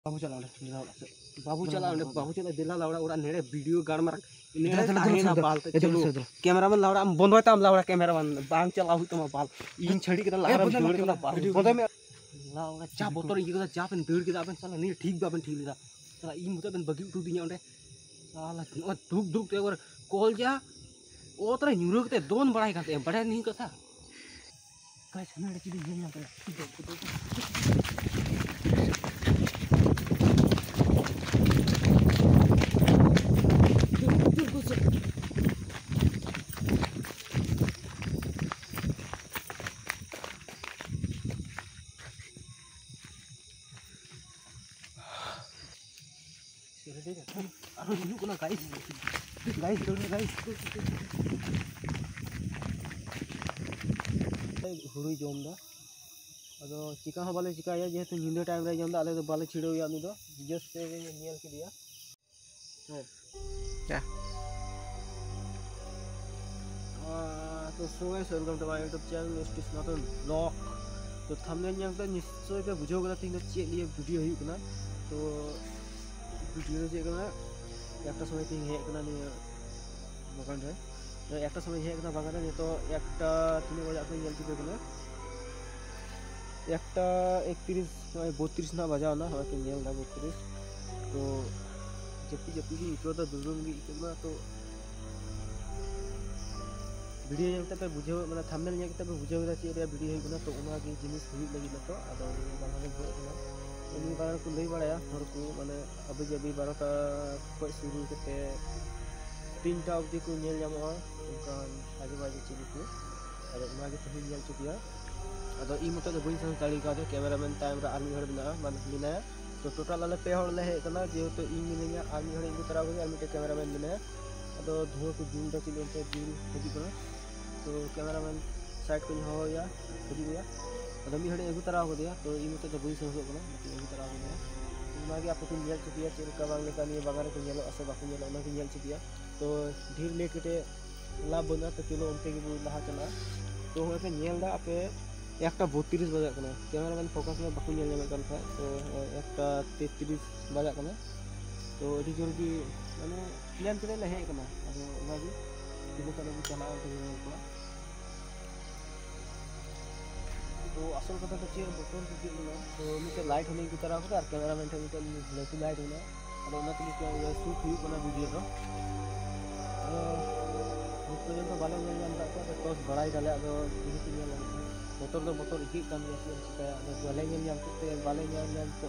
बाबू चला बाबू चला दिला लावड़ा उड़ा नेड़े वीडियो गाड़ मार नेड़े ताहेना बाल ते चलो कैमरामैन लावड़ा बंद होय ताम लावड़ा कैमरामैन बांग चला हुई तमा बाल इन छड़ी के लावड़ा दौड़ के बाल बंद में लावड़ा चा बोतल ई के चा पेन दौड़ के आपन साला नी ठीक बाबन ठीक लीदा साला ई मुते पेन बगी उठू दिया ओंडे साला दुक दुक ते और कॉल जा ओ तरे न्यूरो के दोन बड़ाई काते बड़े नहीं कथा काय छनाड़े चीज नहीं आता हुड़ी जम दा अदो चिका हो बाले चिकाया जेहेतु निंदे टाइम रे जम दा आले दो बाले छिड़ो या उनी दो जस्ट से नियल के दिया क्या तो so guys welcome to my YouTube channel it's not a blog तो थंबनेल ᱧᱮᱞ ᱛᱮ निश्चय पे बुझो गला तीन चेक लिए वीडियो हुई कना तो वीडियो जे कना একটা সময় তিন হেক কনা নি বগান রে একটা সময় হেক কনা বাগানে তো একটা তিন বাজে আপনি ᱧᱮᱞ চিপে কনা একটা 31 32 ना बजा ना হয় ᱧᱮᱞ दा 32 तो जब की इको तो दुरुम गी इतना तो वीडियो ᱧᱮᱞ ᱛᱮ बुझो माने थंबनेल ᱧᱮᱞ ᱛᱮ बुझो दा चे रे वीडियो हुई कना तो उना की जिनिस हुई लगी ना तो आदो बागाने हो कना इन बागान को लई बड़ाया हर को माने अभी जब 12टा को शुरू करते 3टा अवधि को ᱧᱮᱞ ᱧᱟᱢᱚᱜᱼᱟ उनकान आगे बाजे चीज को अरे उना के तो ᱧᱮᱞ चुकिया अदो ई मत बइन सन ताली का कैमरामैन टाइम रे आर्मी हड़ बिना मान बिना तो टोटल आले पे हड़ ले हे कना जेहेतु ई मिनिया आर्मी हड़ इनको तरह गई आर्मी कैमरामैन बिना अदो धुआं को जून दा चिलो पे जून हजी कना तो कैमरामैन साइड को हो या हजी गया अदो मी हड़ एगु तरह हो दिया तो ई मत बइन सन हो कना एगु तरह हो गया उना के आप को ᱧᱮल चुकिया चेका बांग लेका नि बागान को ᱧᱮलो असे बाको ᱧᱮलो उना के ᱧᱮल चुकिया तो ढेर लेट के लाभ बना तो चलो उनते के लहा चला तो हो पे ᱧᱮल दा आपे একটা 32 বাজা কানা ক্যামেরাম্যান ফোকাস में बाको ᱧᱮल ᱧᱟᱢ কান था तो একটা 33 বাজা কানা तो एडी जोर की माने प्लान करे ले हे कना अदो उनागी दिनो कने भी चला तो को तो असल कथा तो चेर बोतल की दिनो तो मिटे लाइट होने की तरह को और कैमरामैन थे मिटे लेटी लाइट होना अदो उना के लिए शूट हुई बना वीडियो रो तो तो बाले ᱧᱮल ᱧᱟᱢ दा तो टॉस बड़ाई डाले अदो दिनो ᱧᱮल मोटर दो मोटर इकी कान गया चिकाया अदो बाले ᱧᱮल ᱧᱟᱢ ते बाले ᱧᱮल ᱧᱟᱢ तो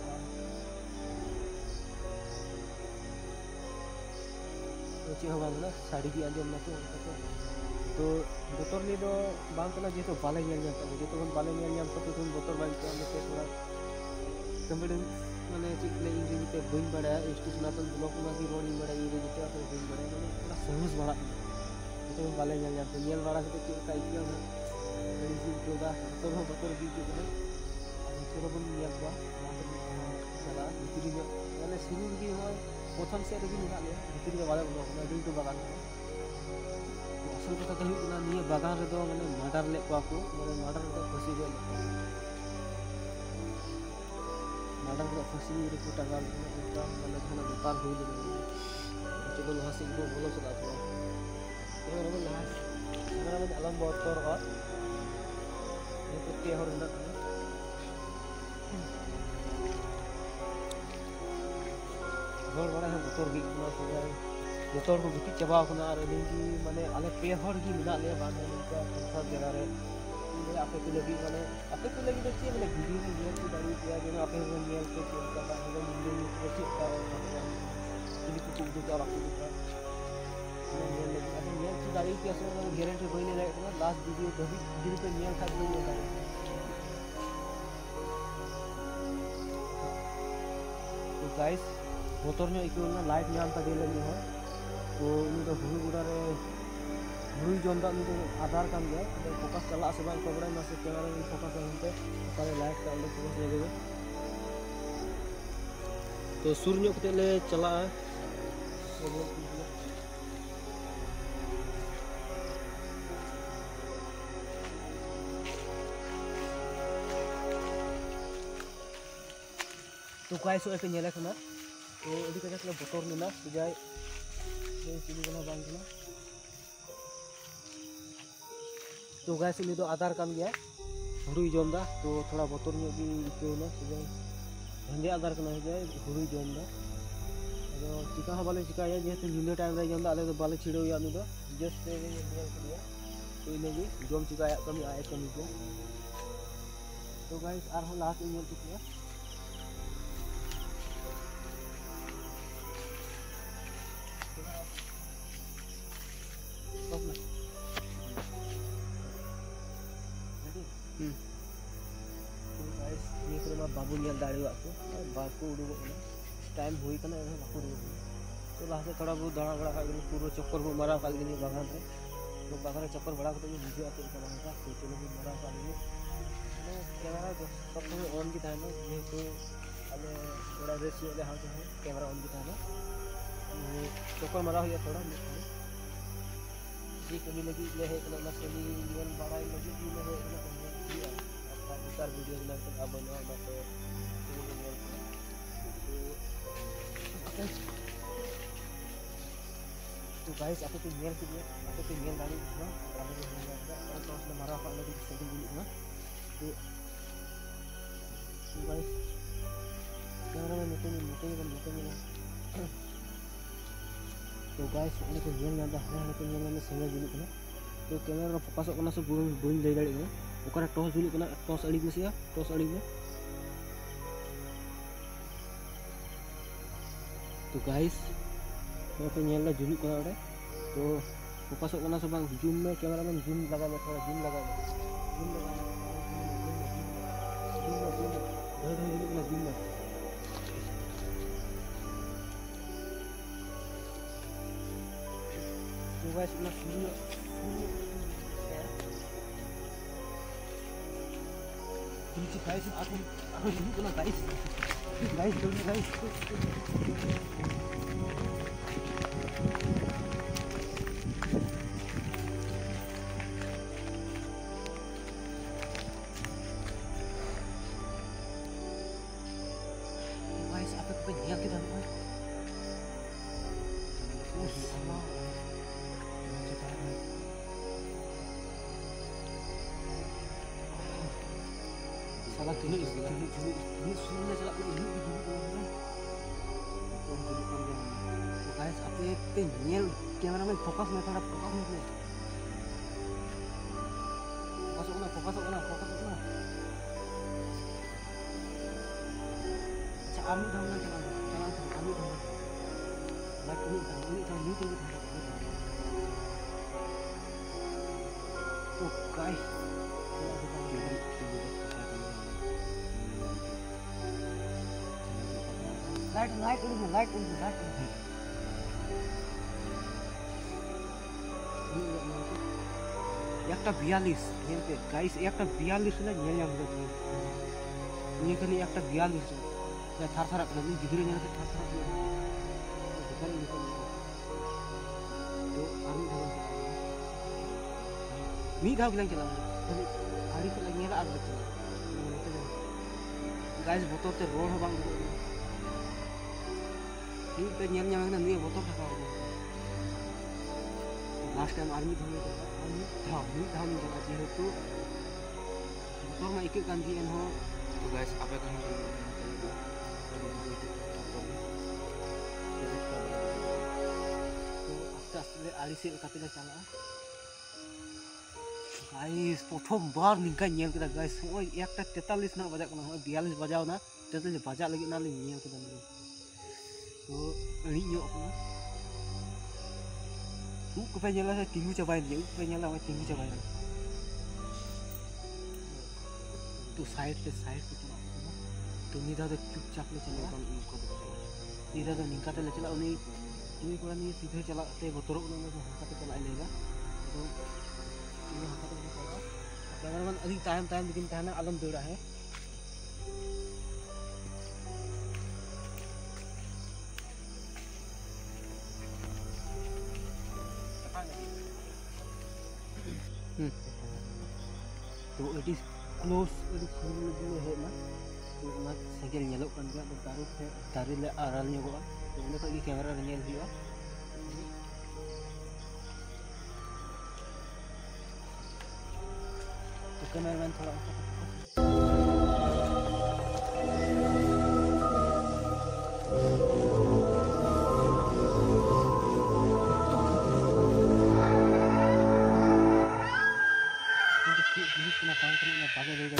ची हो बांगला साड़ी की अंजम ना तो बोतल नि दो बांग कना जेतो बाले ᱧᱮल ᱧᱟᱢ तो जेतो बन बाले ᱧᱮल ᱧाम तो तुम बोतल बांग के अंदर थोड़ा कॉन्फिडेंस माने चिक ले इंगे जीते बइन बड़ा स्टेशन तो ब्लॉक ना की रोड बड़ा ये जीते तो बइन बड़ा माने पूरा सहज बड़ा तो बाले ᱧᱮल ᱧाम तो ᱧᱮल बड़ा से चिक का इकिया बड़ी सी जोगा तो बोतल की जो है चलो बन ᱧᱮल बा चला भीतरी में माने शुरू की हो प्रथम से लगी निकाल ले भीतरी के वाला ब्लॉक में दिन तो बागान असल कथा तो हुई निये बागान रे दो माने मर्डर ले को माने मर्डर तो फसी गए मर्डर तो फसी रे को टागा माने खाना बेकार हुई ले चलो वहां से को बोलो चला तो ये रे लास्ट मेरा में अलग बहुत तौर और ये तो के हो रहा हर बड़ा है बोतल की ना तो बोतल को गिटी चबा कोना और लिंगी माने आले पे हर की मिला ले बांध का सब जगह रे ये आपे को लगी माने आपे को लगी देखिए माने वीडियो में ये की दाई किया जो आपे को मेल को चेक करता है वो वीडियो में को चेक कर ini cukup juga waktu kita मेल की दाई की असर गारंटी कोई नहीं रहेगा लास्ट वीडियो कभी दिन पे मेल खा दो तो गाइस मोटर में इको लाइट नाम का दे लगी है तो इन तो हुई गुड़ा रे हुई जम दा इन आधार कान गया तो फोकस चला से बाय कोबड़ा में से कैमरा में फोकस है पे सारे लाइट का ले फोकस लगे तो सूर्य कते ले चला तो गाइस पे नेले कना तो अभी कजक ले बतौर लेना जाय चिली कना बांग कना तो गाइस उनी दो आधार कान गया हुरुई जमदा तो थोड़ा बतौर ᱧᱚᱜ ᱜᱮ ᱤᱠᱟᱹᱣᱱᱟ जाय हेंदे आधार कना जाय हुरुई जमदा अदो चिका ह बाले चिकाया जेहेतु नींदे टाइम रे जमदा आले दो बाले छिड़ोया उनी दो जस्ट रे नेल करिया तो इनेगी जम चिकाया कमी आए कमी को तो गाइस आर हो लास्ट ईमेल चिकिया बाबू नेल दाड़ीवा को बाको उडुगो कना टाइम हुई कना एने बाको उडुगो तो लास्ट थोड़ा बहुत दाड़ा बड़ा का पूरा चक्कर को मारा का गनी बागान रे तो बागान चक्कर बड़ा करते वीडियो आते कना का तो चलो भी मारा का गनी तो कैमरा जो सब समय ऑन की था ना ये तो अले थोड़ा रेस ले हां तो कैमरा ऑन की था ना चक्कर मारा हुआ थोड़ा जी कभी लगी ले है कना सनी नियन बड़ा लगी भी ले है कना सर वीडियो में तो अब बना मत तो गाइस आपको तो मेल के लिए आपको तो मेल डाली ना आपको तो मेल डालता और तो उसने मारा वाला भी सेटिंग भी ना तो गाइस कैमरा में मीटिंग ना तो गाइस उनको मेल ना है तो मेल में सिंगल जुलुक ना तो कैमरा फोकस करना से बुन ले दाड़ी ना ओकरा टॉस जुलुक ना टॉस अड़ी में से टॉस अड़ी में तो गाइस तो नेल ला जुलुक ना ओडे तो फोकस करना से बांग जूम में कैमरा में जूम लगा ले थोड़ा जूम लगा जूम में तो गाइस ना नीचे guys aku dulu kena guys dulu guys apa kepenyak kita guys sama salah dulu sudah salah dulu guys apa penyel kamera में फोकस में थोड़ा फोकस में फोकस होना अच्छा आमी धामना चला आमी धामना लाइक ini तो गाइस लाइट একটা 42 নেলতে গাইস একটা 42 না নেল আমরা নিয়ে খালি একটা 42 যা থারথারা করে ভিডিও নিয়ে থারথারা করে দোকানে নিয়ে তো আমি মি धाव बिलां चला खाली गाड़ी से लगे ला आग चला गाइस बोतल ते रोड बांग ini pe nyam nyam na ni botol ka last time army dham ni jala jehetu motor ma ikut kan di enho to guys apa kan to aste aste alisil katila chala guys prothom bar ningka nyel kita guys oi ekta 43 na bajak na 42 bajao na 43 bajak lagi na nyel kita तो अड़ी ᱧᱚᱜ ᱠᱟᱱᱟ ᱩᱵ ᱠᱚ ᱯᱮ ᱧᱮᱞᱟ ᱥᱮ ᱛᱤᱸᱜᱩ ᱪᱟᱵᱟᱭᱮᱱ ᱜᱮ ᱩᱵ ᱯᱮ ᱧᱮᱞᱟ ᱦᱚᱸ ᱛᱤᱸᱜᱩ ᱪᱟᱵᱟᱭᱮᱱᱟ तो साइड पे चला तो निदा तो चुपचाप ले चला निदा तो निंका ले चला उनी कोड़ा नहीं सीधे चला ते बतरो उन हाका ते चला लेगा तो ये हाका ते चला कैमरामैन अधिक टाइम लेकिन कहना आलम दौड़ा है तो इट इज क्लोज है ना तो उना Sengel ñelok kan gak taruh dari le aral nyoba तो उन्हें तो ये कैमरा ñel हुआ तो कैमरामैन थोड़ा jenis kena tahu kena pakai dari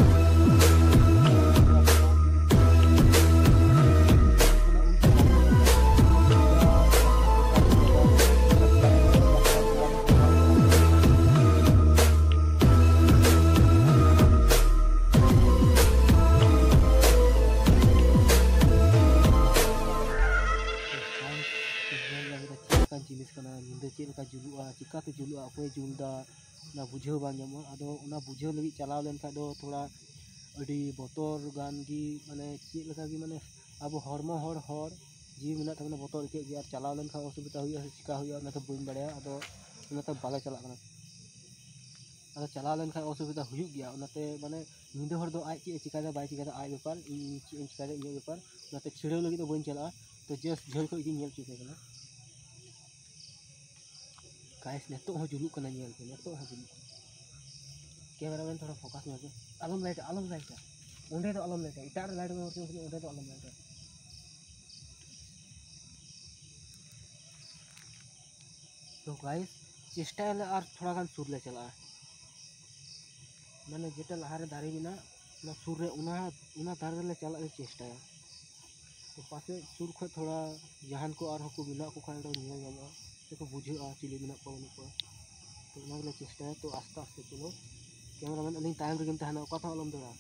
jenis kena nyinda cik leka julua cika tu julua apa julda ना बुझे बांग जामो आदो उना बुझे लगी चलाव लेन खा दो थोड़ा अडी बोतर गान की माने चेक लगा की माने अब हरमो हर जी मेना तमने बोतर के यार चलाव लेन खा असुविधा हुई चिका हुई ना तो बइन बड़या आदो उना तो बाले चला कना आदो चलाव लेन खा असुविधा हुई गया उनाते माने निंदे हर दो आज चे चिका दा बाय चिका दा आय बेपार इन चिका दा इन बेपार उनाते छिड़े लगी तो बइन चला तो जस्ट झल को इगी नेल चुके कना गाइस ने तो हो जुलू कना नेल के ने तो हो जुलू कैमरामैन थोड़ा फोकस में आलम लाइट उन्हें तो आलम लाइट इटार लाइट में होती है उन्हें तो आलम लाइट तो गाइस चेष्टा है और थोड़ा गान सुर ले चला मैंने जेटा लहारे दारी बिना ना सुर रे उना दारे ले चला चेष्टा है तो पासे सुर को थोड़ा जहान को और को बिना को खान दो निया जामा तो बुझे आ चिली बिना को तो ना ले चेष्टा है तो आस्ते आस्ते चलो कैमरामैन अलिंग टाइम रे गेम तहना कथा अलम दरा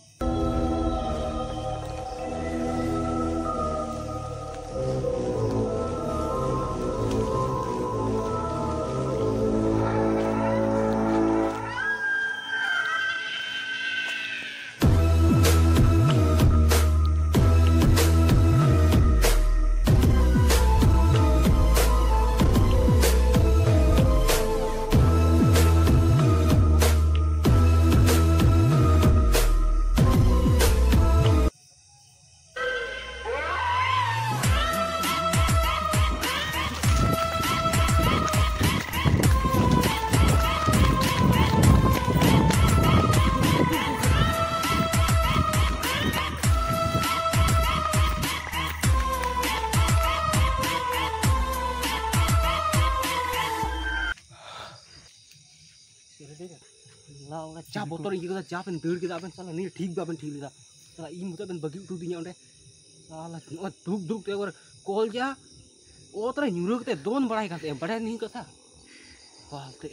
चा बोतर इनके कदा चा पेन दौड़ केदा पेन साला नहीं ठीक बाबेन ठीक लेदा साला ई मुते पेन बगी उठू दिया ओंडे साला दुक दुक ते और कॉल जा ओ तरे न्यूरो के दोन बड़ाई काते बड़े नहीं कथा बाते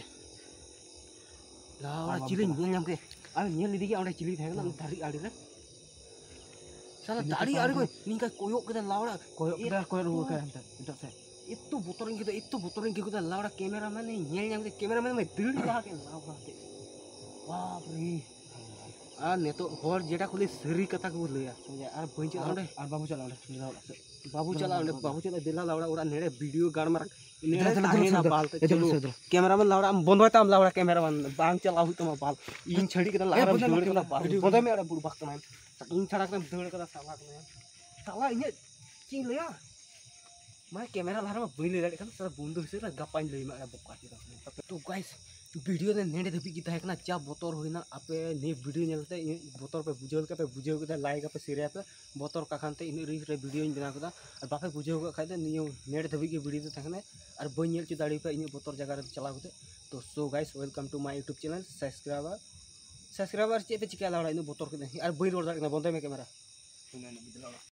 लावा चिली नेल नाम के आ नेल लिदी के ओंडे चिली थागना दाड़ी आड़ी रे साला दाड़ी आड़ी को निका कोयो के लावड़ा कोयो रुक के अंत इटा से इत्तो बोतरिंग के लावड़ा कैमरामैन ने नेल नाम के कैमरामैन में दौड़ ला के लावड़ा ते बाप रे आ ने तो हर जेटा खुली सरी कथा को लया समझे आर बइन चला ओंडे आर बाबू चला ओंडे दिला लावड़ा ओरा नेड़े वीडियो गाड़ मार नेड़े ताहेना बाल ते चलो कैमरामैन लावड़ा हम बंद होता हम लावड़ा कैमरामैन बांग चला हुई तमा बाल इन छड़ी के लावड़ा दौड़ के बाल बंद में अड़ा बुड़ बक्ता इन छड़ा के दौड़ के साला इन चिंग लया मैं कैमरा लारा में बइन ले kan सारा बंद होइसे गपाइन लई मा बक्का तो गाइस वीडियो ने नेड़े धबी की तहकना चा बोतर होइना आपे ने वीडियो नेलते बोतर पे बुझेल के लाइक पे शेयर पे बोतर का खानते इन रीच रे वीडियो इन बना कदा और बापे बुझेव का खाइते नियो नेड़े धबी की वीडियो तहकना और बई नेल च दाड़ी पे इन बोतर जगह रे चला होते तो so guys welcome to my YouTube channel subscriber चे पे चिका लाड़ा इन बोतर के और बई रोड दाड़ी बंद में कैमरा